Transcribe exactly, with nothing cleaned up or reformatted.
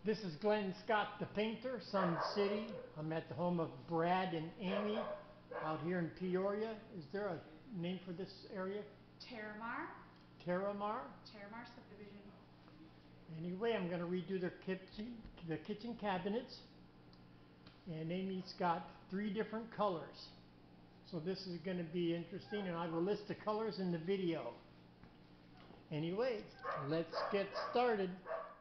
This is Glenn Scott, the painter, Sun City. I'm at the home of Brad and Amy out here in Peoria. Is there a name for this area? Terramar. Terramar? Terramar subdivision. Anyway, I'm going to redo their kitchen, the kitchen cabinets. And Amy's got three different colors. So this is going to be interesting, and I will list the colors in the video. Anyway, let's get started.